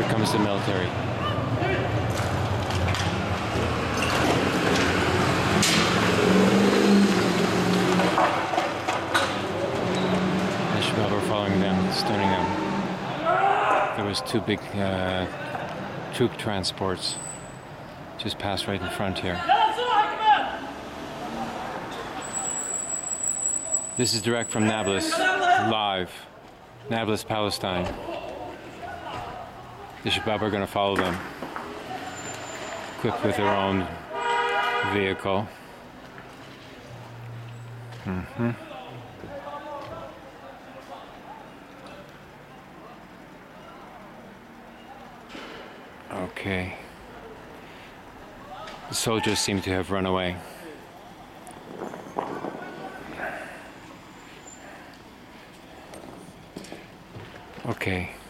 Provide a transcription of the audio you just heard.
Here comes the military. The Shabab were following them, stoning them. There was two big troop transports just passed right in front here. This is direct from Nablus, live. Nablus, Palestine. The Shabab are going to follow them, equipped with their own vehicle. Okay. The soldiers seem to have run away. Okay.